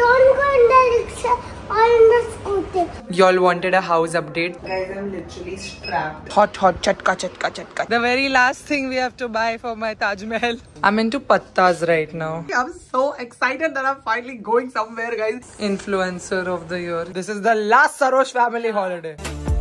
don't go in the rickshaw or in the scooter. Y'all wanted a house update. Guys, I'm literally strapped. Hot, chatka, chatka, chatka. The very last thing we have to buy for my Taj Mahal. I'm into pattas right now. I'm so excited that I'm finally going somewhere, guys. Influencer of the year. This is the last Sarosh family holiday.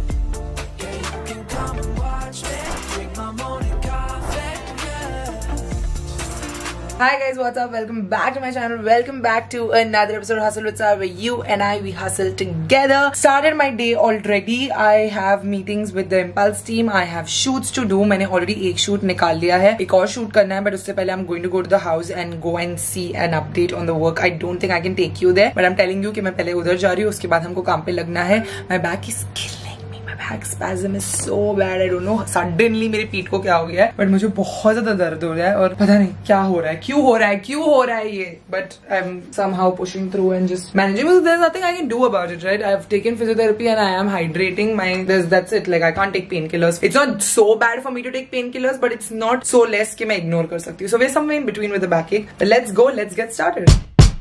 Hi guys, what's up? Welcome back to my channel. Welcome back to another episode of Hustle with Sar, where you and I, we hustle together. Started my day already. I have meetings with the Impulse team. I have shoots to do. मैंने already एक shoot निकाल लिया है. एक और shoot करना है, but उससे पहले I'm going to go to the house and go and see an update on the work. I don't think I can take you there, but I'm telling you कि मैं पहले उधर जा रही हूँ. उसके बाद हमको काम पे लगना है. My back is killing. Back spasm is so bad. I don't know. Suddenly मेरी पीठ को क्या हो गया है, but मुझे बहुत ज्यादा दर्द हो रहा है और पता नहीं क्या हो रहा है, क्यों हो रहा है ये. But I'm somehow pushing through and just managing. Because there's nothing I can do about it, right? I've taken physiotherapy and I am hydrating. That's it. Like I can't take painkillers. It's not so bad for me to take painkillers, but it's not so less कि मैं ignore कर सकती हूँ. So we're somewhere in between with the backache. But let's go. Let's get started.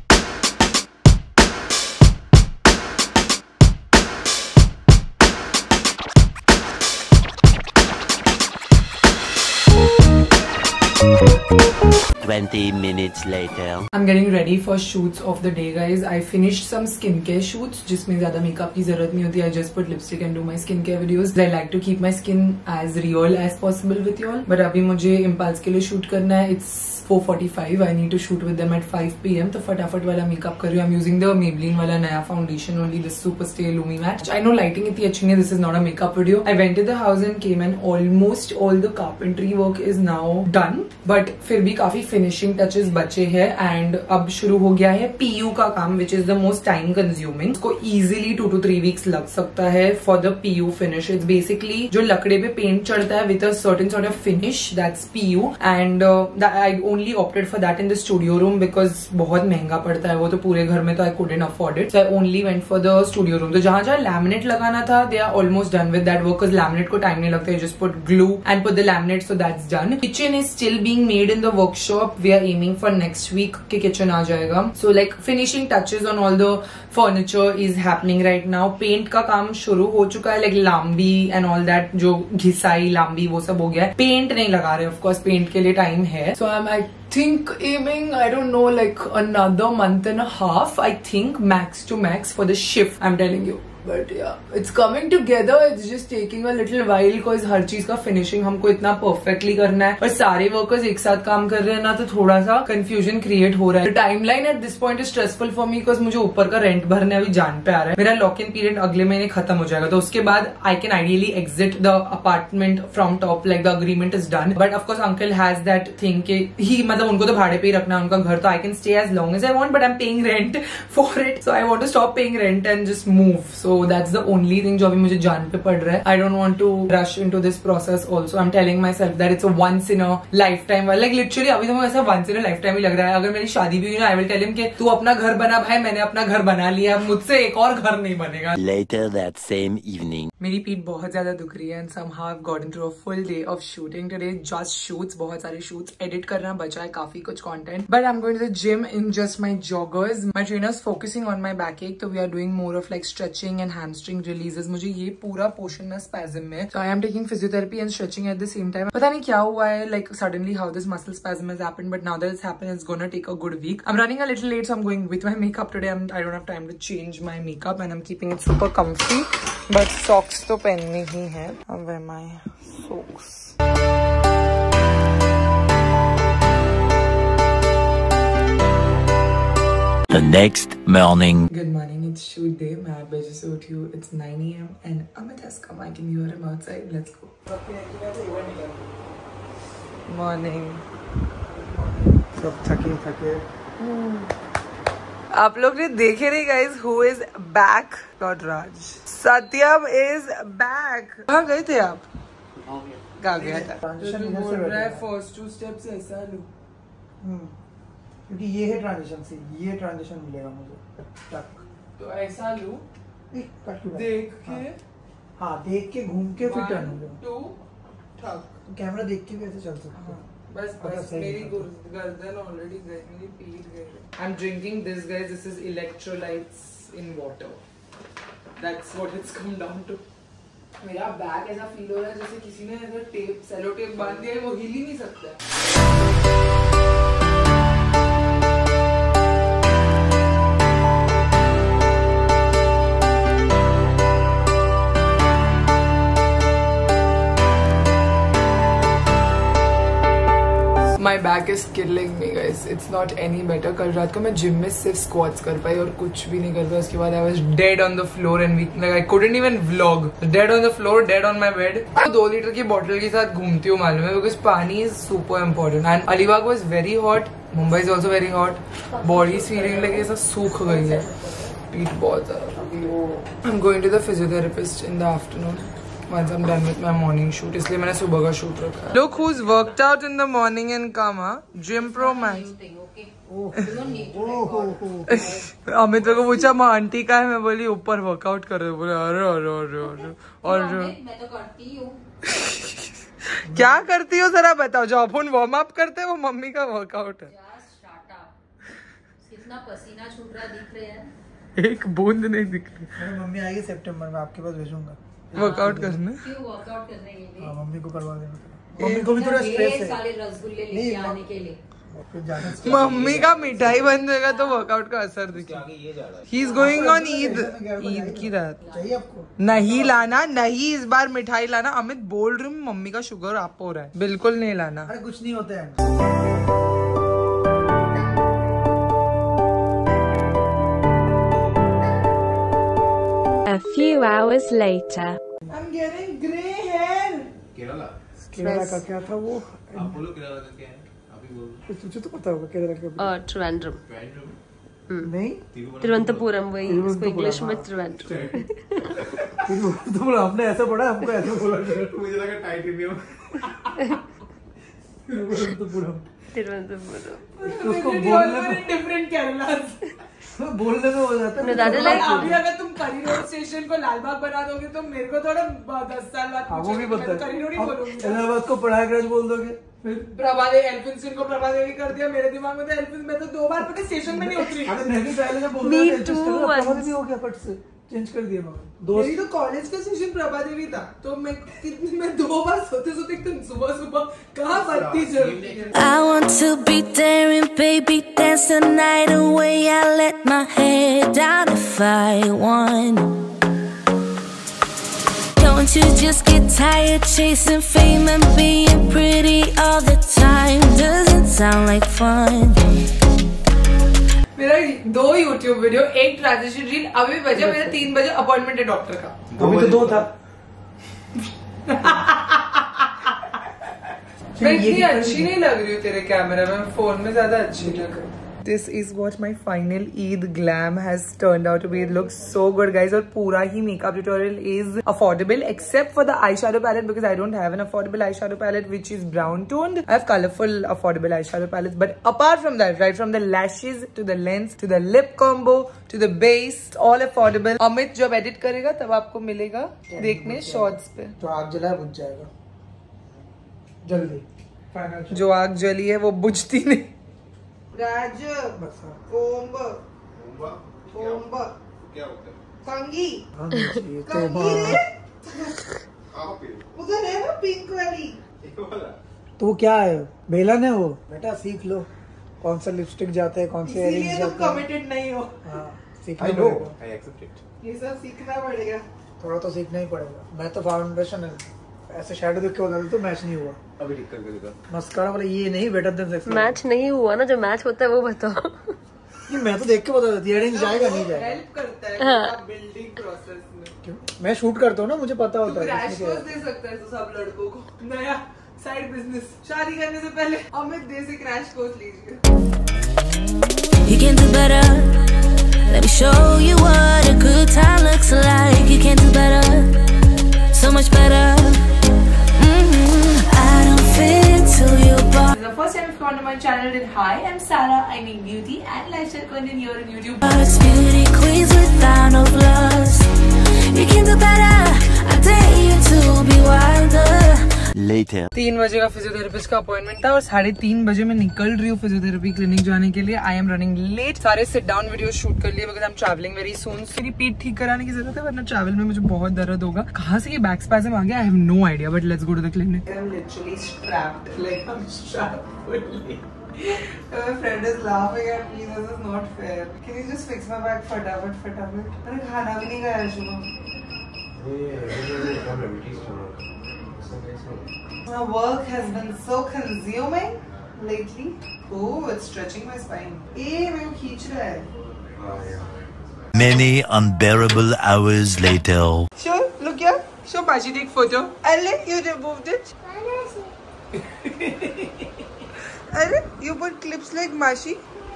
Minutes later. I'm getting ready for shoots of the day, guys. I finished some skincare shoots जिसमें ज़्यादा makeup की जरूरत नहीं होती. I just put lipstick and do my skincare videos. I like to keep my skin as real as possible with y'all. But अभी मुझे Impulse के लिए shoot करना है. It's 4:45. I need to shoot with them at 5 PM. तो फटाफट वाला makeup कर रही हूँ. I'm using the Maybelline वाला नया foundation only, this Superstay Lumi Matte. I know lighting इतनी अच्छी नहीं है. This is not a makeup video. I went to the house and came and almost all the carpentry work is now done. But फिर भी काफी finishing touches बचे हैं. And अब शुरू हो गया है PU का काम, which is the most time consuming. इसको easily 2 to 3 weeks लग सकता है for the PU finish. It's basically जो लकड़े पे पेंट चढ़ता है with a certain sort of finish. That's PU. And I only opted for that in the studio room because बहुत महंगा पड़ता है वो, तो पूरे घर में तो I couldn't afford it. So I only went for the studio room. तो जहाँ जहाँ laminate लगाना था, they are almost done with that work because laminate को time नहीं लगता. You just put glue and put the laminate, so that's done. Kitchen is still being made in the workshop. We are aiming for next week के kitchen आ जाएगा. So like finishing touches on all the furniture is happening right now. Paint का काम शुरू हो चुका है, like लाम्बी and all that, जो घिसाई लाम्बी वो सब हो गया है. Paint नहीं लगा रहे, of course paint के लिए time है. So I think aiming, I don't know, like another month and a half, I think, max to max for the shift, I'm telling you. But yeah, it's coming together. It's just taking a little while because हर चीज का finishing हमको इतना perfectly करना है और सारे workers एक साथ काम कर रहे हैं ना, तो थोड़ा सा confusion create हो रहा है. The timeline at this point is stressful for me because मुझे ऊपर का rent भरने अभी जान पे आ रहा है. मेरा lock-in period अगले महीने खत्म हो जाएगा, तो उसके बाद I can ideally exit the apartment from top, like the agreement is done. But of course uncle has that thing कि ही मतलब उनको तो भाड़े पे ही रखना है उनका घर, तो I can stay as long as I want, but I'm paying rent for it, so I want to stop paying rent and just move. So that's the only thing जो अभी मुझे जान पे पड़ रहा है. I don't want to rush into this process also. I'm telling myself that it's a once in a lifetime. Like literally अभी तो मुझे ऐसा once in a lifetime ही लग रहा है. अगर मेरी शादी भी हुई ना, I will tell him कि तू अपना घर बना भाई, मैंने अपना घर बना लिया, मुझसे एक और घर नहीं बनेगा. Later that same evening. मेरी पीठ बहुत ज्यादा दुख रही है and somehow I've gotten through a full day of shooting today. Just shoots, बहुत सारे shoots. Edit करना बचा है काफी कुछ content. But I'm going to the gym in just my joggers. My trainer's focusing on my backache, so we are doing more of like stretching and hamstring releases. मुझे ये पूरा पोर्शन ना spasm में, so I am taking physiotherapy and stretching at the same time. पता नहीं क्या हुआ है, like suddenly how this muscle spasm has happened, but now that it's happened, it's gonna take a good week. I'm running a little late, so I'm going with my makeup today. I don't have time to change my makeup and I'm keeping it super comfy. But socks तो पहननी ही है. I'll wear my socks. The next morning. Good morning, it's shoot day. मैं 8 बजे से उठी हूँ. It's 9 AM and Amit has come. I can hear him outside. Let's go. Morning. सब थके. आप लोग ने देखे नहीं guys, who is back? Lord Raj. Satyam is back. कहाँ गए थे आप? कहाँ गया था? ट्रांजिशन बोल रहा है first 2 steps ऐसा लूँ. क्योंकि ये है ट्रांजिशन से ये ट्रांजिशन मिलेगा मुझे तक, तो ऐसा लूं देख के. हाँ देख के घूम के फिर टर्न हो जाओ. 2 ठक. कैमरा देख के भी ऐसे चल सकते हो. बस मेरी गर्दन ऑलरेडी गई, मेरी पीठ गई. I'm drinking this, guys. This is electrolytes in water. That's what it's come down to. मेरा बैग ऐसा फील हो रहा है जैसे किसी ने ऐसा टेप, सेलो टेप बांध दिया है, वो हिल ही नहीं सकता. My back is killing me, guys. It's not any better. कल रात को मैं जिम में सिर्फ स्क्वाट्स कर पाई और कुछ भी नहीं कर पाई. उसके बाद I was dead on the floor and weak. Like I couldn't even vlog. Dead on the floor, dead on my bed. 2 litre की बॉटल के साथ घूमती हूँ मालूम है, because पानी is super important. And Alibag was very hot. Mumbai is also very hot. Body is feeling like ऐसा सूख गई है. पीठ बहुत ज़्यादा. I'm going to the physiotherapist in the afternoon. Once I'm done with my morning shoot, इसलिए मैंने सुबह का शूट रखा है. Look who's worked out in the morning and come, huh? Gym Pro Max. Amit को पूछा माँ आंटी का है, मैं बोली ऊपर वर्कआउट कर रहे. बोले अरे अरे अरे अरे और मैं तो करती हूँ. क्या करती हो जरा बताओ. जो अपन वार्म अप करते हैं वो मम्मी का वर्कआउट है. कितना पसीना छूट रहा दिख रहा है. एक बूंद नहीं दिख रही. मेरी मम्मी आएगी सितंबर में, आपके पास भेजूंगा वर्कआउट करने. क्यों वर्कआउट करने के लिए? हाँ, मम्मी को करवा देना. मम्मी को भी थोड़ा स्ट्रेस है. सारे रसगुल्ले लेके आने के लिए. मम्मी का मिठाई बंद होगा तो वर्कआउट का असर दिखेगा. He is going on Eid की रात. चाहिए आपको? नहीं लाना, नहीं इस बार मिठाई लाना. अमित बोल रही हूँ मम्मी का शुगर अप हो रहा है. बिल्कुल नहीं लाना. अरे कुछ नहीं होता है. A few hours later. I'm getting grey hair. Kerala का क्या था वो? अपोलो केरला का क्या है? अभी बोल. तुझे तो पता होगा केरला का. त्रिवेंद्रम. नहीं, तिरुवनंतपुरम. वही इसको इंग्लिश में त्रिवेंद्रम. तो बोला आपने ऐसा पढ़ा, हमको ऐसा बोला. मुझे लगा टाइटेनियम. तिरुवनंतपुरम. उसको बोलने में डिफरेंट केरलास. बोलने में हो जाता है. अभी अगर तुम करी रोड स्टेशन को लालबाग बना दोगे तो मेरे को थोड़ा 10 साल बाद वो भी पता है. करी रोड ही बोलूंगी. इलाहाबाद को प्रयागराज बोल दोगे. प्रभादेवी एल्फिंसन को प्रभादेवी कर दिया. मेरे दिमाग में तो एल्फिन, मैं तो 2 बार पता स्टेशन में नहीं उतरी. अरे मैं भी पहले जब बोल रहा था प्रभादेवी हो गया, फट से चेंज कर दिया. मगर मेरी तो कॉलेज का स्टेशन प्रभादेवी था, तो मैं 2 बार सोते सोते एकदम सुबह सुबह कहाँ बत्ती जलती है. I want to be daring, baby, dance the night away. I let my head down if I want. Don't you just get tired chasing fame and being pretty all the time? Doesn't sound like fun. मेरा 2 YouTube video, 1 transition reel. अभी बजा मेरा 3 बजे appointment है doctor का. अभी तो 2 था. मैं इतनी अच्छी नहीं लग रही हूँ तेरे कैमरा में, फोन में ज्यादा अच्छी लग रही. This is what my final Eid glam has turned out to be. It looks so good, guys. और पूरा ही makeup tutorial is affordable except for the eyeshadow palette, because I don't have an affordable eyeshadow palette which is brown toned. I have colorful affordable eyeshadow palettes, but apart from that, right from the lashes to the lens to the lip combo to the base, all affordable. Amit जब edit करेगा तब आपको मिलेगा देखने shorts पे. तो आग जलाया बुझ जाएगा जल्दी. फाइनल जो आग जली है वो बुझती नहीं. राज ओम क्या होता है? कंगी तो उधर है ना पिंक वाली. तो वो क्या है? बेलन है वो. बेटा सीख लो कौन सा लिपस्टिक जाता है, कौन से इसीलिए तुम कमिटेड नहीं हो. हाँ, सीखना पड़ेगा. I accept it. ये सब सीखना पड़ेगा. थोड़ा तो सीखना ही पड़ेगा. मैं तो फाउंडेशन ऐसे शैडो देख के बता तो मैच नहीं हुआ. अभी ठीक करके दिखा. मस्कारा वाला ये नहीं, बेटर देन सेक्स. मैच नहीं हुआ ना, जो मैच होता है वो बताओ. ये मैं तो देख के बता देती. इयररिंग जाएगा नहीं जाएगा. हेल्प करता है बिल्डिंग प्रोसेस में. क्यों? मैं शूट करता हूँ ना, मुझे पता होता है. क्रैश कोर्स दे सकता है तो सब लड़कों को. नया साइड बिजनेस. शादी करने से पहले अमित दे से क्रैश कोर्स लीजिए. You can do better. Let me show you what a good time looks like. You can do better. So much better. I don't fit into your box. The first time you've gone to my channel, then hi, I'm Sarah. I make beauty and lifestyle content here on YouTube. Beauty queens without no flaws. You can do better. I dare you to be wilder. later. 3 बजे का physiotherapist का appointment था और 3:30 बजे मैं निकल रही हूँ फिजियोथेरेपी क्लिनिक जाने के लिए. I am running late. सारे सिट डाउन वीडियो शूट कर लिए because I am travelling very soon. मेरी पीठ ठीक कराने की जरूरत है वरना ट्रैवल में मुझे बहुत दर्द होगा. कहाँ से ये बैक स्पैज़म आ गया I have no idea but let's go to the clinic. I am literally strapped like I am strapped fully. My friend is laughing at me. This is not fair. Can you just fix my back फटाफट? मैंने खाना भी नहीं खाया शुभ. My work has been so consuming lately. Oh, it's stretching my spine. मेरे को खींच रहा है. Many unbearable hours later. Sure, look here. Show Baji take photo. Ale, you removed it. Ale, you put clips like Mashi.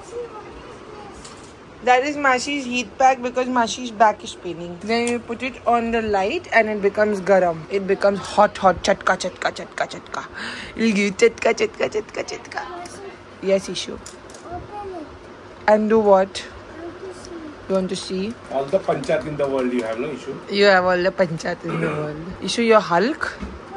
That is Mashi's heat pack because Mashi's back is paining. Then you put it on the light and it becomes garam. It becomes hot. Chatka. It'll give you chatka. Yes, Ishu. And do what? You want to see? All the panchat in the world you have, no Ishu? You have all the panchat in the world. Ishu, you're Hulk?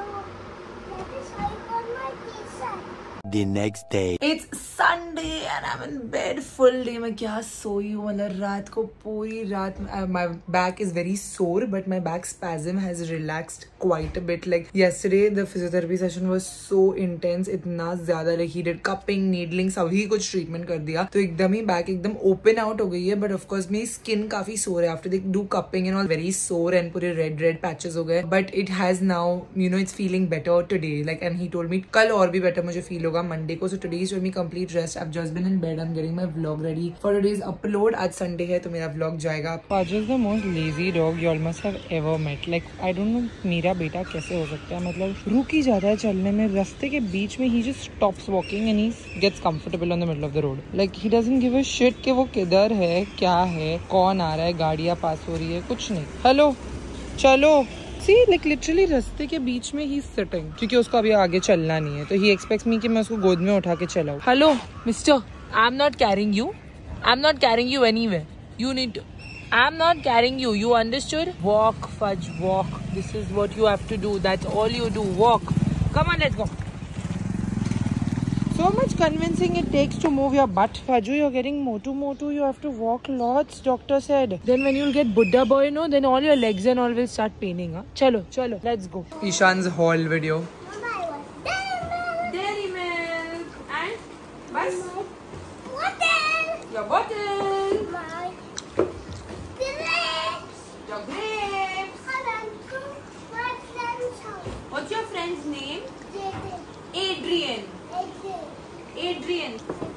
The next day. It's Sunday and I'm in bed full day. मैं क्या सोई हूँ मतलब रात को पूरी रात. My back is very sore but my back spasm has relaxed quite a bit. Like yesterday the physiotherapy session was so intense. इतना ज़्यादा like he did cupping, needling सभी कुछ treatment कर दिया तो एकदम ही back एकदम open out हो गई है. But of course मेरी skin काफी sore है after they do cupping and all. Very sore and पूरे red patches हो गए. But it has now it's feeling better today. Like and he told me कल और भी better मुझे feel होगा Monday को. So today is me complete rest. I've just been in bed. I'm getting my vlog ready for today's upload. आज Sunday है तो मेरा vlog जाएगा. Paj is the most lazy dog you all must have ever met. Like I don't know मेरा बेटा कैसे हो सकता है मतलब रुक ही जाता है चलने में रास्ते के बीच में. He just stops walking and he gets comfortable on the middle of the road. Like he doesn't give a shit कि वो किधर है क्या है कौन आ रहा है गाड़ियाँ पास हो रही है कुछ नहीं. हेलो चलो. See, like literally रास्ते के बीच में ही sitting क्योंकि उसको अभी आगे चलना नहीं है तो he expects me कि मैं उसको गोद में उठा के चलाऊं. Hello, Mister, I'm not carrying you. I'm not carrying you anywhere. You need to. I'm not carrying you. You understood? Walk, Fudge, walk. This is what you have to do. That's all you do. Walk. Come on, let's go. So much convincing it takes to move your butt. Faju, you're getting motu. You have to walk lots, doctor said. Then when you'll get Buddha boy, then all your legs and all will start paining. Huh? Chalo, let's go. Ishan's haul video. Dairy milk. And? Bus? Bottle. Your bottle. My grapes. Your grapes. My friend's house. What's your friend's name? Adrian. Adrian.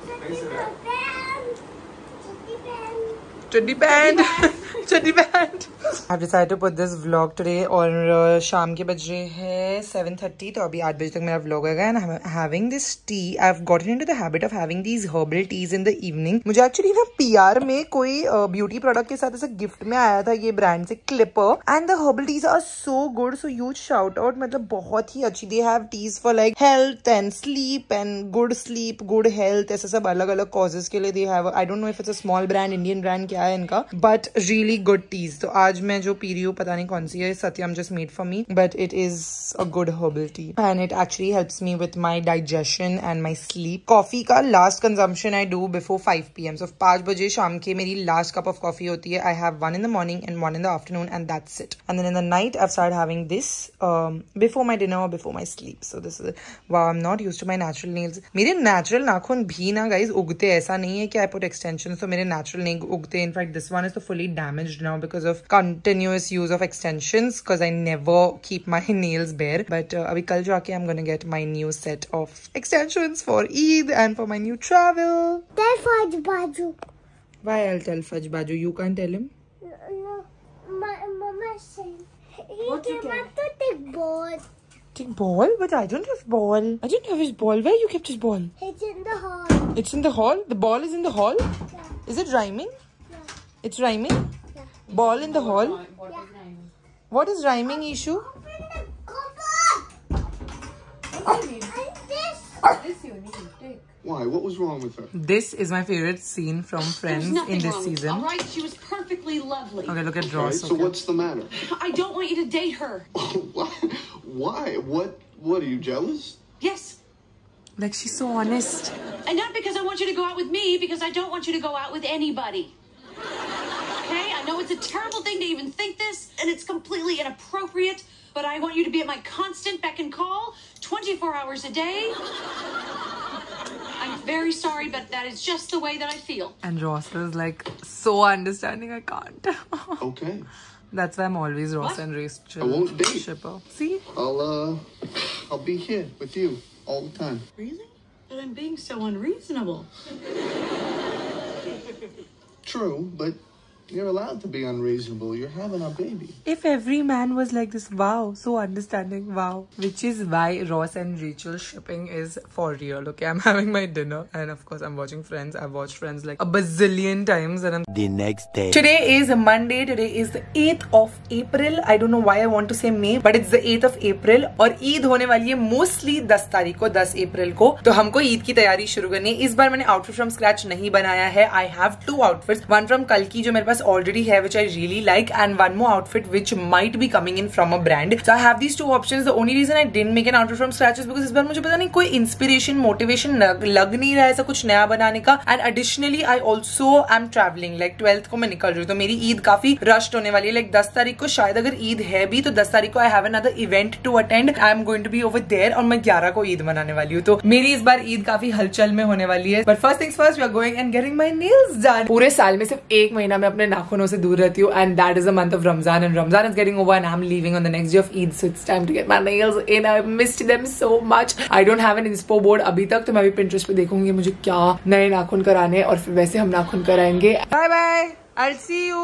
Chutty band. Chutty band. I've decided to put this vlog today और शाम के बज रहे हैं 7:30 तो अभी 8 बजे तक मेरा vlog आएगा. and I'm having this tea. I've gotten into the habit of having these herbal teas in the evening. मुझे actually ना PR में कोई beauty product के साथ ऐसा gift में आया था ये brand से Clipper and the herbal teas are so good. So huge shout out. मतलब बहुत ही अच्छी. They have teas for like health and sleep and good sleep, good health. ऐसा सब अलग अलग causes के लिए they have. I don't know if it's a small brand, Indian brand क्या है इनका but really good teas. तो आज मैं जो पी रही हूँ पता नहीं कौन सी है. Satyam just made for me but it is a good herbal tea and it actually helps me with my digestion and my sleep. Coffee का last consumption I do before 5 PM. So 5 बजे शाम के मेरी last cup of coffee होती है. I have 1 in the morning and 1 in the afternoon and that's it. And then in the night I've started having this before my dinner or before my sleep. So this is wow. I'm not used to my natural nails. मेरे natural नाखून भी ना guys उगते. ऐसा नहीं है कि I put extensions तो मेरे natural नहीं उगते. In fact this one is fully damaged now because of continuous use of extensions because I never keep my nails bare. But abhi kal jaake I'm gonna get my new set of extensions for Eid and for my new travel. Tell Fudge Baju. Why I'll tell Fudge Baju? You can't tell him? No, my mama said he What you came can? up to take ball. Take ball? But I don't have ball. I didn't have his ball. Where you kept his ball? It's in the hall. It's in the hall? The ball is in the hall? Yeah. Is it rhyming? Yeah. It's rhyming? Yeah. Ball in the hall? Yeah. What is rhyming, Ishu? Open the cupboard. And this. Why? What was wrong with her? This is my favorite scene from Friends in this season. All right, she was perfectly lovely. Okay, look at Right, Ross. so what's the matter? I don't want you to date her. Why? What What, are you jealous? Yes. Like, she's so honest. And not because I want you to go out with me, because I don't want you to go out with anybody. Okay? I know it's a terrible thing to even think this, and it's completely inappropriate, but I want you to be at my constant beck and call, 24 hours a day. I'm very sorry, but that is just the way that I feel. And Ross is like so understanding. I can't. Okay. That's why I'm always Ross and Rachel. I won't date. Shipper. See? I'll be here with you all the time. Really? But I'm being so unreasonable. True, but you're allowed to be unreasonable. You're having a baby. If every man was like this, wow, so understanding, wow. Which is why Ross and Rachel shipping is for real. Okay, I'm having my dinner and of course I'm watching Friends. I've watched Friends like a bazillion times and The next day. Today is Monday. Today is the 8th of April. I don't know why I want to say May, but it's the 8th of April. और ईद होने वाली है mostly 10 तारीख को, 10 अप्रैल को. तो हमको ईद की तैयारी शुरू करनी है. इस बार मैंने आउटफिट फ्रॉम स्क्रैच नहीं बनाया है. I have 2 outfits. One from कल की जो मेरे पास already है, which I really like, and one more outfit which might be coming in from a brand. So I have these 2 options. The only reason I didn't make an outfit from scratch is because इस बार मुझे पता नहीं कोई inspiration, motivation लग नहीं रहा है ऐसा कुछ नया बनाने का. And additionally I also am traveling. Like 12th को मैं निकल रही हूँ, तो मेरी ईद काफी rushed होने वाली है. Like 10 तारीख को शायद अगर ईद है भी तो 10 तारीख को I have another event to attend. I am going to be over there और मैं 11 को ईद मनाने वाली हूँ. तो मेरी इस बार ईद काफी हलचल में होने वाली है. But first things first, we are going and getting my nails done. पूरे साल में सिर्फ 1 महीना मैं अपने नाखूनों से दूर रहती हूँ, and that is the month of Ramzan, and Ramzan is getting over and I'm leaving on the next day of Eid, so it's time to get my nails in. I've missed them so much. I don't have an inspo board अभी तक, तो मैं भी Pinterest पे देखूंगी मुझे क्या नए नाखून कराने हैं और फिर वैसे हम नाखून कराएंगे. Bye bye. I'll see you.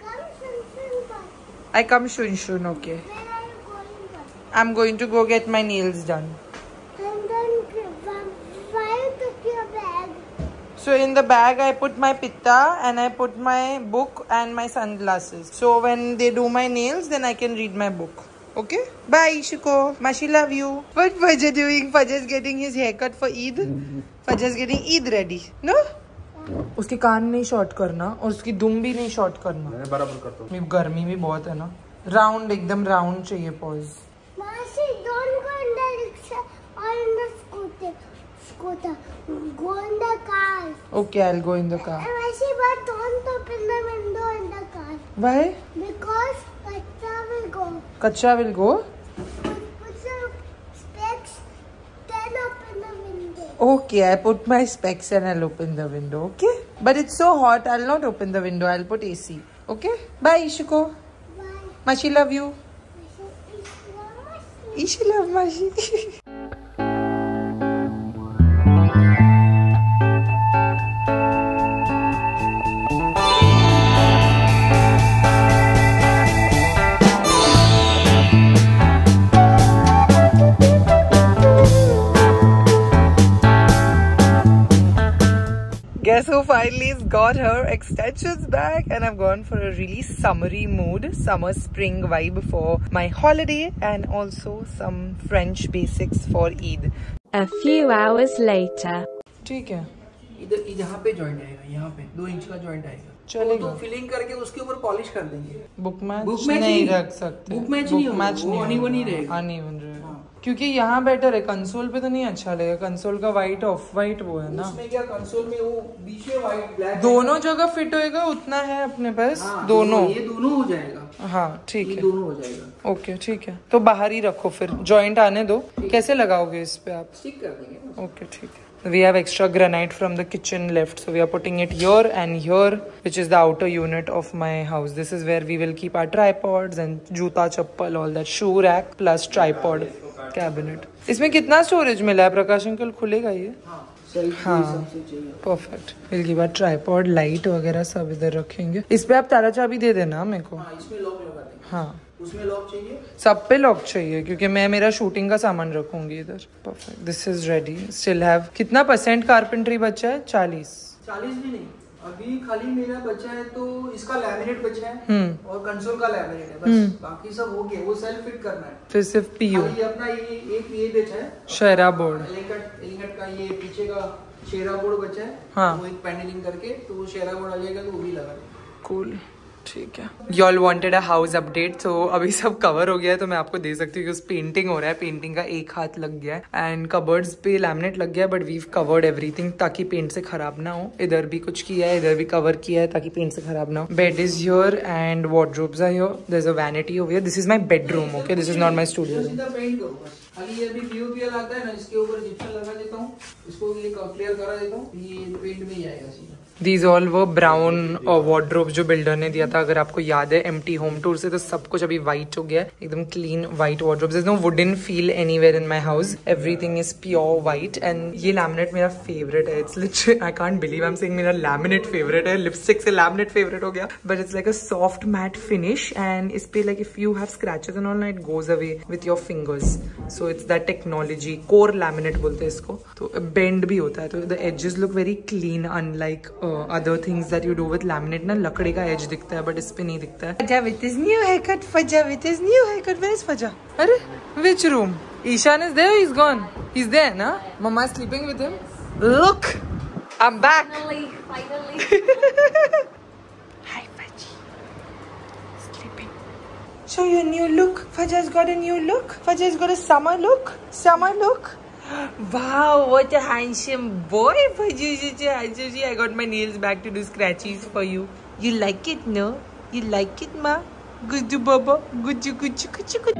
I come soon. Okay. I'm going to go get my nails done. And then why you took your bag? So in the bag I put my pitta and I put my book and my sunglasses. So when they do my nails, then I can read my book. Okay? Bye Ishiko. Mashi, love you. What Fajr doing? Fajr's getting his haircut for Eid. Fajr's getting Eid ready. No? उसके कान नहीं short करना और उसकी दुम भी नहीं short करना. मैं बराबर करता हूँ. गर्मी भी बहुत है ना. राउंड, एकदम राउंड चाहिए. Pause. Masi, don't go in the rickshaw or in the scooter. Go in the car. Okay, I'll go in the car. And Masi, but don't open the window in the car. Why? Because Kacha will go. Kacha will go? Put some specs, then open the window. Okay, I put my specs and I'll open the window. Okay? But it's so hot, I'll not open the window. I'll put AC. Okay? Bye, Ishiko. Bye. Mashi, love you. Ishi, love Mashi. Guess who finally got her extensions back, and I've gone for a really summery mood, summer spring vibe for my holiday and also some French basics for Eid. A few hours later. ठीक है. इधर यहाँ पे joint आएगा, यहाँ पे 2 inch का joint आएगा. चलेगा. तो फिलिंग करके उसके ऊपर पॉलिश कर देंगे. बुक मैच नहीं रख सकते. बुक मैच नहीं होगा, वो अनइवन ही रहेगा. अनइवन रहेगा. क्योंकि यहाँ बेटर है. कंसोल पे तो नहीं अच्छा लगेगा. कंसोल का व्हाइट ऑफ व्हाइट वो है ना. उसमें क्या कंसोल में वो बीच में व्हाइट ब्लैक दोनों जगह फिट होएगा. उतना है अपने पास. हाँ, दोनों ये दोनों हो जाएगा. हाँ ठीक है. दोनों हो जाएगा. ओके ठीक है. तो बाहर ही रखो फिर. जॉइंट आने दो. कैसे लगाओगे इस पे आप? स्टिक कर देंगे. ओके ठीक है. We have extra granite from the kitchen left, so we are putting it here and here, which is the outer unit of my house. This is where we will keep our tripods and juta chappal, all that, shoe rack plus tripod cabinet. इसमें कितना storage मिला है प्रकाश uncle? खुलेगा ये? हाँ perfect. Will give a tripod, light वगैरह सब इधर रखेंगे. इस पे आप ताला चाबी दे देना मेरे को. इसमें लॉक लगा देंगे. हाँ उसमें लॉक चाहिए. सब पे लॉक चाहिए क्योंकि मैं मेरा शूटिंग का सामान रखूंगी इधर. Perfect. This is ready. Still have कितना % कारपेंट्री बचा है? 40 भी नहीं. अभी खाली मेरा बचा है तो इसका लैमिनेट बचा है और कंसोल का लैमिनेट है बस. बाकी सब हो गया. वो सेल्फ फिट करना है. फिर सिर्फ पीयू. ये अपना ये बचा है शेरा बोर्ड. एलिंगट का ये पीछे का शेरा बोर्ड बचा है. हाँ. वो एक पैनलिंग करके तो वो शेरा बोर्ड आ जाएगा तो वो भी लगा देंगे. कूल. ठीक है. Y'all wanted a house update, so अभी सब कवर हो गया है तो मैं आपको दे सकती हूँ. पेंटिंग हो रहा है, पेंटिंग का एक हाथ लग गया है एंड कबर्ड्स पे लैमिनेट लग गया है, बट वीव कवर्ड एवरीथिंग ताकि पेंट से खराब ना हो. इधर भी कुछ किया है, इधर भी कवर किया है ताकि पेंट से खराब ना हो. Bed is here and wardrobes are here. There is a vanity over here. This is my bedroom. Okay, this is not my studio. सीधा पेंट करो बस. खाली ये अभी पीओपीएल आता है ना, इसके ऊपर जिप्सम लगा देता हूँ, इसको ये क्लियर करा देता हूँ, ये पेंट में ही आएगा सीधा. These all were brown wardrobes जो बिल्डर ने दिया था. अगर आपको याद है एम्प्टी होम टूर से, तो सब कुछ अभी व्हाइट हो गया है, एकदम clean white wardrobes. There's no wooden feel anywhere in my house. Everything is pure white. And ये laminate मेरा favorite है. It's literally, I can't believe I'm saying मेरा laminate favorite है. Lipstick से laminate favorite हो गया. But it's like a soft matte finish. And इस पे like if you have scratches and all, it goes away with your fingers. So it's that technology. Core laminate बोलते हैं इसको. तो bend भी होता है, तो the edges look very clean, unlike other things that you do with laminate. ना लकड़ी का edge दिखता है, but इस पे नहीं दिखता है. Faja with his new haircut. Faja with his new haircut. Where is Faja? अरे which room? Ishan is there. He's gone. He's there, na? Mama is sleeping with him. Look, I'm back. Finally. Hi, Faji. Sleeping. Show your new look. Faja's got a new look. Faja's got a summer look. Summer look. Wow, what a handsome boy, Fajuji. I got my nails back to do scratchies for you. You like it, no? You like it, ma? Good, baba. Good, good.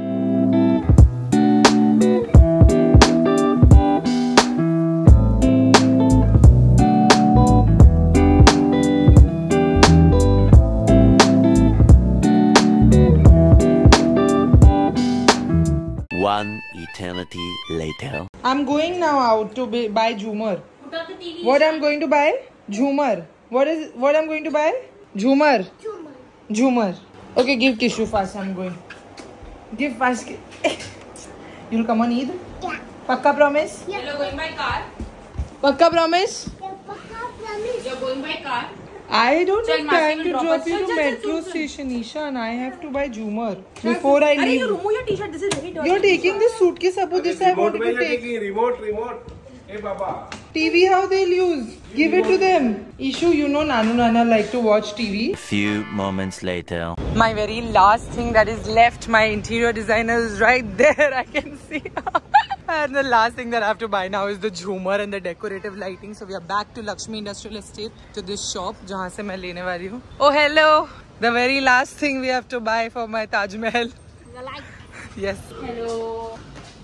One eternity later. I'm going now out to buy Jhumar. What I'm going to buy? Jhumar. What I'm going to buy? Jhumar. Jhumar. Okay, give tissue fast. I'm going. Give fast. You'll come on Eid? Yeah. Pakka promise? Yeah. You're going by car? Pakka promise? Yeah, Papa promise. You're going by car? I don't Chal, have time Master to will drop drop you us. to Chal, metro chal. station, Ishan. I have to buy Jhumar before I Are you leave. remove your t-shirt? This is very dirty. You're taking this suitcase, Abu. This I wanted to take. Remote. Hey, Baba. TV, how they'll use? Give it to them. Ishu, you know Nanu Nana like to watch TV. Few moments later. My very last thing that is left, my interior designer is right there. I can see. And the last thing that I have to buy now is the Jhumar and the decorative lighting. So we are back to Lakshmi Industrial Estate, to this shop जहाँ से मैं लेने वाली हूँ. Oh hello! The very last thing we have to buy for my Taj Mahal. The light. Yes. Hello.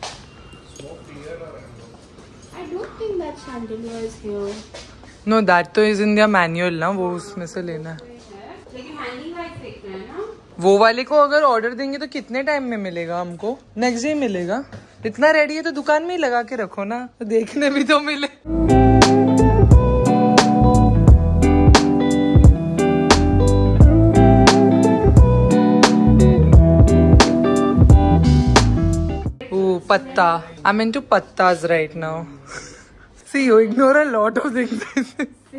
I don't think that chandelier is here. No, that तो is in their manual ना, वो उसमें से लेना है. लेकिन hanging light देखते हैं ना. वो वाले को अगर ऑर्डर देंगे तो कितने टाइम में मिलेगा हमको? नेक्स्ट डे मिलेगा. इतना रेडी है तो दुकान में ही लगा के रखो ना, तो देखने भी तो मिले. Ooh, patta. I'm into pattas right now. See, you ignore a lot of things.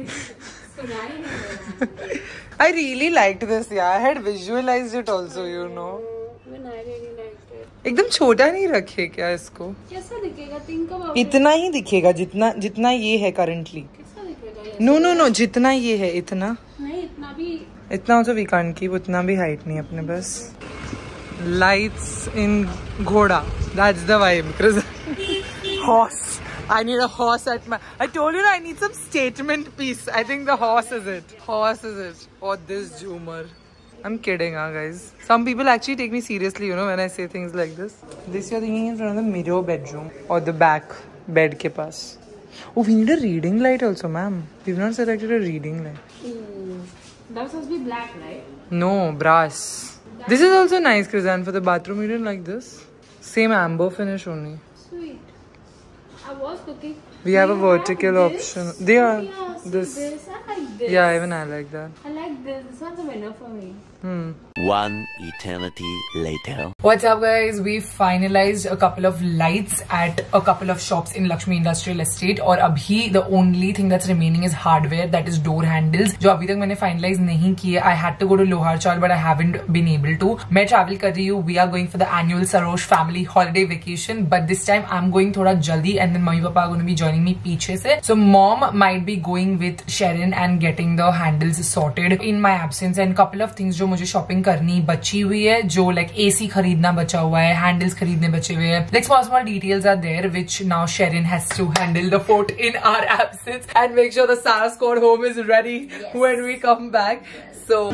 I really liked this. Yeah, I had visualized it also, you know. Even I really liked it. एकदम छोटा नहीं रखे क्या इसको? कैसा दिखेगा? Think about it. इतना ही दिखेगा जितना ये है करंटली. कैसा दिखेगा? No, जितना ये है इतना. नहीं, इतना भी. इतना also we can't keep, उतना भी हाइट नहीं अपने बस. Lights in घोड़ा. That's the vibe. Horse. I need a horse at my. I told you I need some statement piece. I think the horse is it. Or this Jhumar. I'm kidding, guys. Some people actually take me seriously, you know, when I say things like this. This you're thinking in front of the mirror bedroom or the back bed ke paas. Oh, we need a reading light also, ma'am. We've not selected a reading light. That was supposed to be black, right? No, brass. This is also nice, Krizan, for the bathroom. You didn't like this? Same amber finish only. Sweet. I was looking. We have a vertical option. They are this. I like this. Yeah, even I like that. I like this. This one's a winner for me. One eternity later. What's up, guys? We finalized a couple of lights at a couple of shops in Lakshmi Industrial Estate. और अभी the only thing that's remaining is hardware, that is door handles, जो अभी तक मैंने finalize नहीं किए. I had to go to Loharchal, but I haven't been able to. मैं travel कर रही हूँ. We are going for the annual Sarosh family holiday vacation, but this time I'm going थोड़ा जल्दी, and then mummy papa are going to be joining me पीछे से. So mom might be going with Sharon and getting the handles sorted in my absence and couple of things जो मुझे shopping करनी बची हुई है, जो like AC खरीदना बचा हुआ है, handles खरीदने बचे हुए हैं. Like small details are there which now Sherin has to handle the fort in our absence and make sure the Sarah Squad home is ready when we come back. So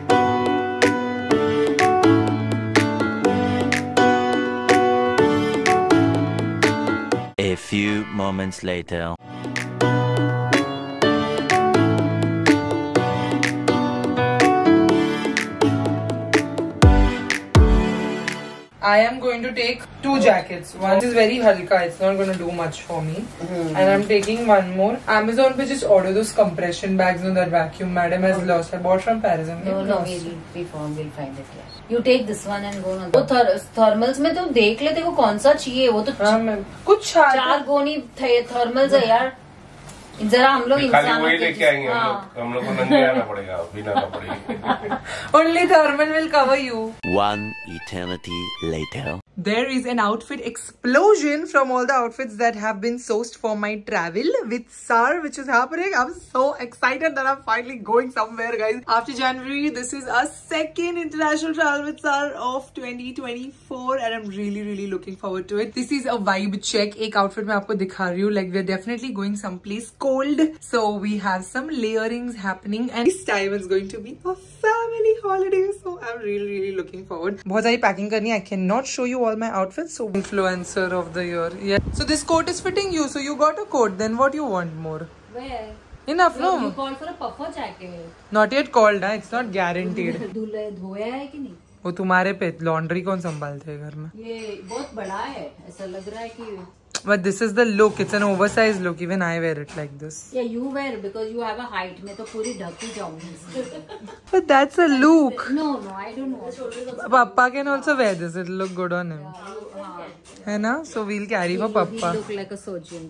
a few moments later. I am going to take 2 jackets. One is very halka, it's not going to do much for me. And I'm taking one more. Amazon पे just order those compression bags on that vacuum madam has lost. I bought from Paris. No, we'll find it here. You take this one and go on. वो thermals में तो देख ले तेरे को कौन सा चाहिए, वो तो कुछ 4 गोनी thermals है यार. जरा हम लोग इंसान वही लेके आएंगे हम लोग को नंगे आना पड़ेगा बिना कपड़े. Only thermal will cover you. One eternity later. There is an outfit explosion from all the outfits that have been sourced for my travel with SAR, which is happening. I'm so excited that I'm finally going somewhere, guys. After January, this is our second international travel with SAR of 2024 and I'm really looking forward to it. This is a vibe check. एक outfit मैं आपको दिखा रही हूँ. Like we're definitely going someplace cold. So we have some layerings happening and this time it's going to be a family holiday. So I'm really looking forward. बहुत सारी packing करनी है. I cannot show you all my outfits. So influencer of the year. Yeah. So this coat is fitting you. So you got a coat. Then what you want more? Where? Enough, no? You called for a puffer jacket. Not yet called, huh? It's not guaranteed. धोया है कि नहीं? वो तुम्हारे पे laundry कौन संभालते हैं घर में? ये बहुत बड़ा है. ऐसा लग रहा है कि. But this is the look. It's an oversized look. Even I wear it like this. Yeah, you wear it because you have a height. मैं तो पूरी ढक ही जाऊँगी. But that's a look. No, I don't know. Papa can also wear this. It'll look good on him. है ना? So we'll carry for Papa. He look like a surgeon.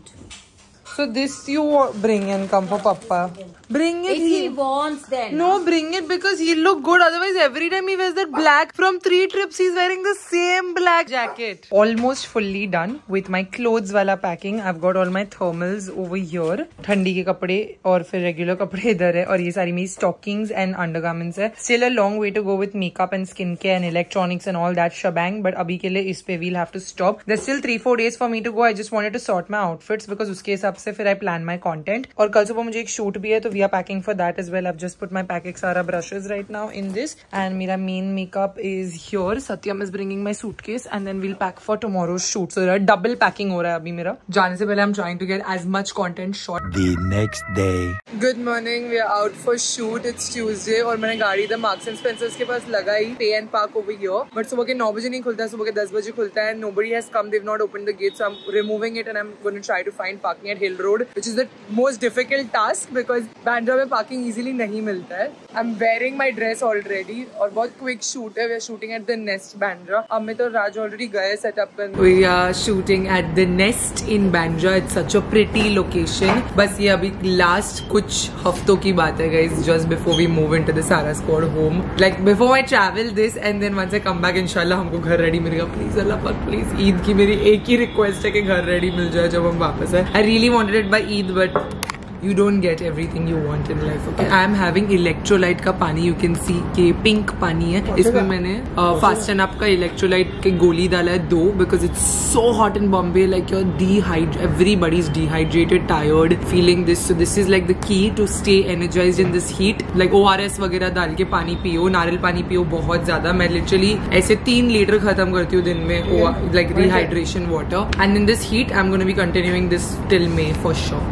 So this you bring and come for Papa. Bring it. If he wants then. No, bring it because he'll look good. Otherwise, every time he wears that black from 3 trips, he's wearing the same black jacket. Almost fully done with my clothes wala packing. I've got all my thermals over here. ठंडी के कपड़े और फिर regular कपड़े इधर है और ये सारी मेरी stockings and undergarments है. Still a long way to go with makeup and skincare and electronics and all that shebang. But अभी के लिए इस पे we'll have to stop. There's still 3-4 days for me to go. I just wanted to sort my outfits because उसके हिसाब से फिर I plan my content. और कल सुबह मुझे एक shoot भी है तो we are packing for that as well. I've just put my Pack Exara brushes right now in this and मेरा main makeup is here. Satyam is bringing my suitcase and then we'll pack for tomorrow's shoot. So double packing हो रहा है अभी मेरा. जाने से पहले I'm trying to get as much content shot. The next day. Good morning. We are out for shoot. It's Tuesday और मैंने गाड़ी the Marks and Spencer's के पास लगाई. Pay and park over here. But सुबह के 9 बजे नहीं खुलता है. सुबह के 10 बजे खुलता है. Nobody has come. They've not opened the gate. So I'm removing it and I'm going to try to find parking at Hill Road, which is the most difficult task because Bandra में parking easily नहीं मिलता है. I'm wearing my dress already और बहुत quick shoot है. We are shooting at the Nest Bandra. Amit और राज already गए setup करने. We are shooting at the Nest in Bandra. It's such a pretty location. बस ये अभी last कुछ हफ्तों की बात है guys. Just before we move into the Sarah Squad home. Like before I travel this and then once I come back inshallah हमको घर ready मिलेगा. Please Allah पाक please. ईद की मेरी एक ही request है कि घर ready मिल जाए जब हम वापस आए. I really wanted it by Eid but you don't get everything you want in life. Okay, I am having electrolyte का पानी. You can see कि pink पानी है. इसमें मैंने Fasten Up का electrolyte के गोली डाला है 2 because it's so hot in Bombay. Like you're dehydrated. Everybody's dehydrated, tired, feeling this. So this is like the key to stay energized in this heat. Like ORS वगैरह डाल के पानी पियो, नारियल पानी पियो बहुत ज़्यादा. मैं literally ऐसे 3 लीटर खत्म करती हूँ दिन में. Like rehydration water. And in this heat, I'm going to be continuing this till May for sure.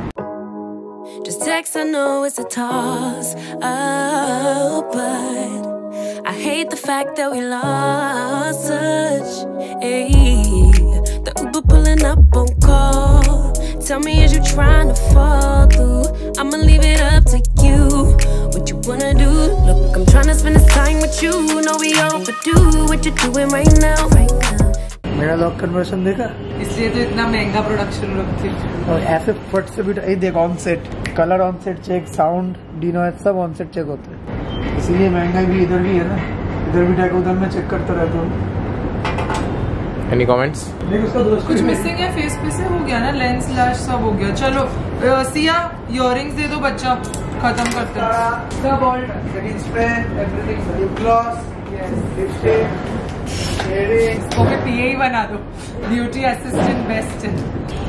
Just text, I know it's a toss up, but I hate the fact that we lost touch. Ayy, the Uber pulling up on call. Tell me, is you trying to fall through? I'ma leave it up to you. What you wanna do? Look, I'm trying to spend this time with you. Know we overdue. What you doing right now? मेरा lock conversion देखा, इसलिए तो इतना महंगा production रखती है. और ऐसे फट से भी देख on set, colour on set check, sound denoise सब ऑन सेट चेक होते हैं. इसीलिए महंगाई भी इधर भी है ना. इधर भी टैग उधर मैं चेक करता रहता हूँ. Any comments? कुछ मिसिंग है फेस पे से हो गया ना, लेंस लैश सब हो गया. चलो सिया इयररिंग्स दे दो बच्चा. खत्म करते हैं सब all setting spray, everything, lip gloss, lipstick, shading. Okay पीए ही बना दो ब्यूटी असिस्टेंट बेस्ट है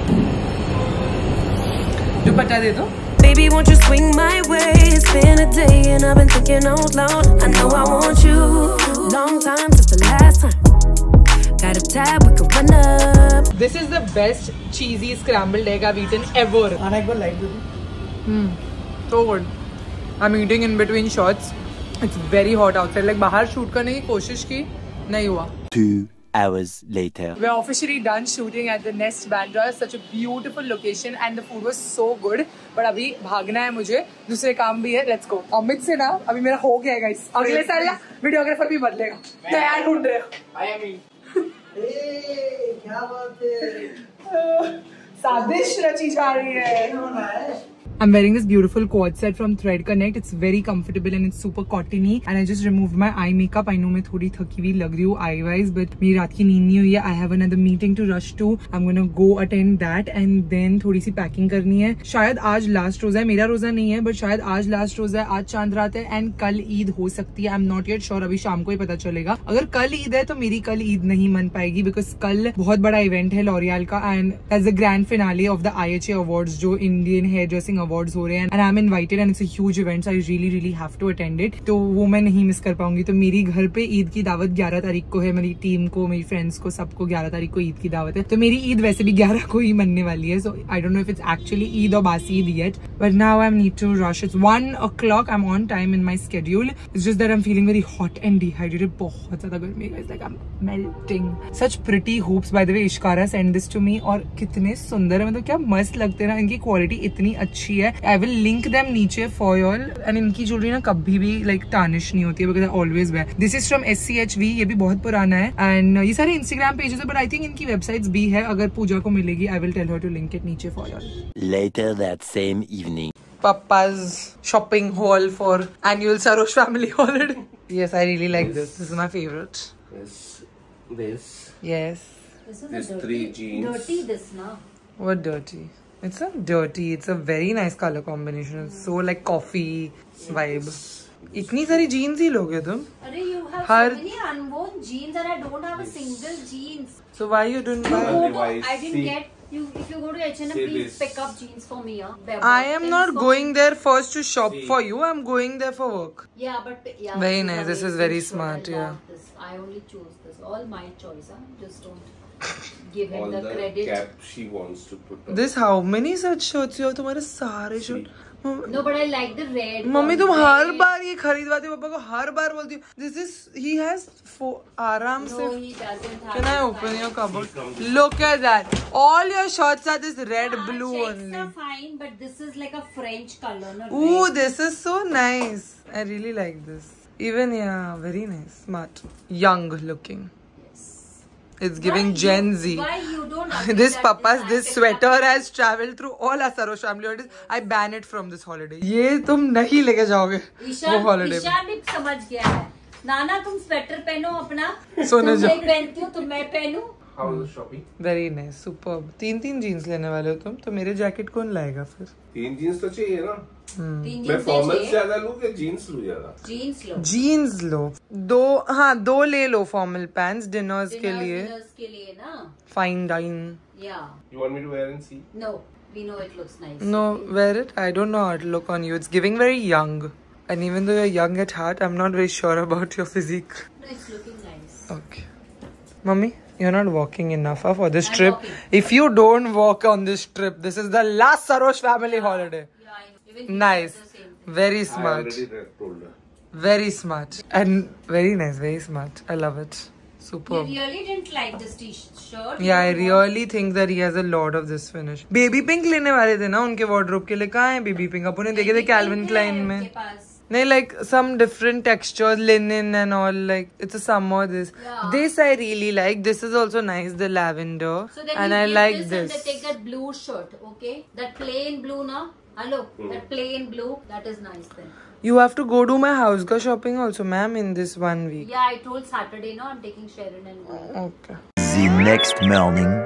जो पता दे दो Baby, won't you swing my way? It's been a day and I've been thinking out loud. I know I want you. Long time since the last time. Got a tab, we can run up. This is the best cheesy scrambled egg I've eaten ever. आना एक बार light दे दो. So good. I'm eating in between shots. It's very hot outside. Like बाहर shoot करने की कोशिश की नहीं हुआ. 2 hours later. We're officially done shooting at the Nest Bandra. Such a beautiful location and the food was so good. But अभी भागना है मुझे, दूसरे काम भी है. Let's go. अमित से ना अभी मेरा हो गया है guys. अगले साल ना वीडियोग्राफर भी बदलेगा. नया ढूंढ रहे हो. क्या बात है? साजिश रची जा रही है. I'm wearing this beautiful quad set from Thread Connect. It's very comfortable and it's super cottony. And I just removed my eye makeup. I know मैं थोड़ी थकी हुई लग रही हूँ eye wise, but मेरी रात की नींद नहीं हुई है. I have another meeting to rush to. I'm gonna go attend that and then थोड़ी सी packing करनी है. शायद आज last रोजा है, मेरा रोजा नहीं है, but शायद आज last रोजा है. आज चांद रात है and कल ईद हो सकती है. I'm not yet sure. अभी शाम को ही पता चलेगा. अगर कल ईद है तो मेरी कल ईद नहीं मन पाएगी because कल बहुत बड़ा इवेंट है लॉरियल का and that's the grand finale of the IHA Awards जो Indian Hairdressing Awards हो रहे हैं and I'm invited and it's a huge event so I really have to attend it. तो वो मैं नहीं मिस कर पाऊंगी. तो मेरी घर पे ईद की दावत 11 तारीख को है. मेरी टीम को, मेरी फ्रेंड्स को, सबको 11 तारीख को ईद की दावत है. तो मेरी ईद वैसे भी 11 को ही मनने वाली है. So I don't know if it's actually Eid or Basi Eid yet, but now I need to rush. It's 1 o'clock. I'm on time in my schedule. It's just that I'm feeling very hot and dehydrated. बहुत ज्यादा गर्मी है. It's like I'm melting. Such pretty hoops by the way. Ishkara sent this to me और कितने सुंदर है. मतलब क्या मस्त लगते हैं ना. इनकी क्वालिटी इतनी अच्छी है. I will link them नीचे for y'all. And इनकी ज्वेलरी ना कभी भी like tarnish नहीं होती है because I always wear. This is from SCHV. ये भी बहुत पुराना है. And ये सारे Instagram pages है but I think इनकी websites भी है. अगर पूजा को मिलेगी I will tell her to link it नीचे for y'all. Later that same evening. Papa's shopping haul for annual Sarosh family holiday. Yes, I really like this. This is my favorite. This. Yes. This 3 jeans. Dirty this na. What dirty? It's not dirty. It's a very nice color combination. It's so like coffee vibe. इतनी सारी jeans ही लोगे तुम? अरे you have so many unworn jeans and I don't have a single jeans. So why you didn't buy? I didn't get you. If you go to H&M, please pick up jeans for me. I am not going there first to shop for you. I'm going there for work. Yeah, but yeah. Very nice. This is very smart. Yeah. I only chose this. All my choice. Just don't give him All the credit. Cap she wants to put on. This how many such shirts you have? तुम्हारे सारे shirt. No, but I like the red. Mummy तुम हर बार ये खरीदवाती हो पापा को. हर बार बोलती हो. This is he has आराम से. No, he doesn't have. Can I open your cupboard? Look at that. All your shirts are this red blue only. Checks are fine, but this is like a French color. Not Ooh, red. this is so nice. I really like this. Even yeah, very nice, smart, young looking. It's giving Gen Z. Why you don't This papa's this sweater has traveled through all our Sarosh family holidays. I ban it from this holiday. ये तुम नहीं लेके जाओगे वो holiday. Ishan भी समझ गया है. नाना तुम स्वेटर पहनो अपना. सोने जाओ. तुम पहनती हो तो मैं पहनूं. How was the shopping? Very nice, superb. 3 jeans लेने वाले हो तुम तो मेरे जैकेट कौन लाएगा फिर? 3 jeans तो चाहिए ना. 3 मैं jeans फॉर्मल ज्यादा लूँ कि जीन्स लूँ ज्यादा? जीन्स लो. जीन्स लो. 2 ले लो फॉर्मल पैंट्स डिनर्स के लिए. डिनर्स के लिए ना. Fine dine. Yeah. You want me to wear and see? No, we know it looks nice. No, wear it. I don't know how it look on you. It's giving very young. And even though you're young at heart, I'm not very sure about your physique. No, it's looking nice. Okay. Mummy, you're not walking enough for this I'm trip. walking. If you don't walk on this trip, this is the last Sarosh family holiday. Yeah, I know. Even Nice. the same thing. Very I smart. already told her. Very smart. And very nice. Very smart. I love it. You Superb. really didn't like this t-shirt. Yeah, I really think that he has a lot of this finish. Baby pink लेने वाले थे ना उनके wardrobe के लिए. कहाँ है baby pink? अपन ने देखे थे Calvin Klein में. उनके पास. नहीं, like some different textures, linen and all. Like it's a summer. This I really like. This is also nice, the lavender. So then and you I give like this. this. And they take that blue shirt, okay? That plain blue, na? Hello, that plain blue. That is nice then. You have to go do my house girl shopping also, ma'am, in this 1 week. Yeah, I told Saturday, no, I'm taking Sharon and go. Okay. The next morning.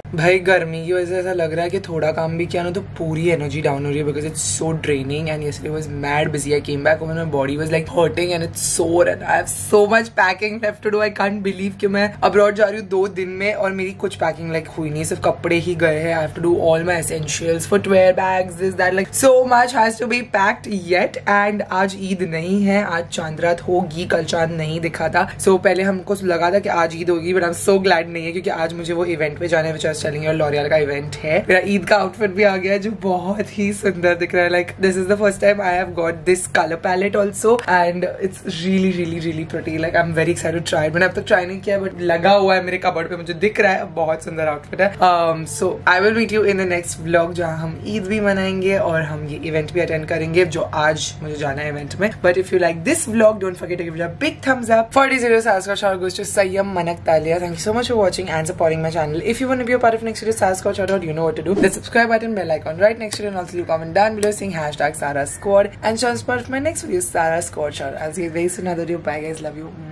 भाई गर्मी की वजह से ऐसा लग रहा है कि थोड़ा काम भी किया ना तो पूरी एनर्जी डाउन हो रही है because it's so draining and yesterday was mad busy. I came back home and my body was like hurting and it's sore and I have so much packing left to do. I can't believe कि मैं abroad जा रही हूँ 2 दिन में और मेरी कुछ packing like हुई नहीं, सिर्फ कपड़े ही गए हैं. I have to do all my essentials, footwear, bags, this that, like so much has to be packed yet. And आज ईद नहीं है, आज चांद रात होगी, कल चांद नहीं दिखा था. So पहले हमको लगा था कि आज ईद होगी but I'm so glad नहीं है क्योंकि आज मुझे वो इवेंट पे जाने में चलेंगे और लॉरियल का इवेंट है. मेरा ईद का आउटफिट भी आ गया है जो बहुत ही सुंदर दिख रहा है. Like this is the first time I have got this colour palette also and it's really really really pretty. Like I am very excited to try. मैंने अब तक ट्राई नहीं किया बट लगा हुआ है मेरे कबर्ड पे, मुझे दिख रहा है. बहुत सुंदर आउटफिट है. So I will meet you in the next vlog जहाँ हम ईद भी मनाएंगे और हम ये इवेंट भी अटेंड करेंगे जो आज मुझे जाना है इवेंट में. But if you like this vlog don't forget to give it a big thumbs up. 40 stars का shout goes to Sayyam Manak Talia. Thank you so much for watching and supporting my channel. If you want to be a part of next video Sara Squad shout out, you know what to do. The subscribe button, bell icon right next to it, and also leave a comment down below saying #Sara Squad and shout out for my next video Sara Squad shout. I'll see you very soon. Another video. Bye guys, love you.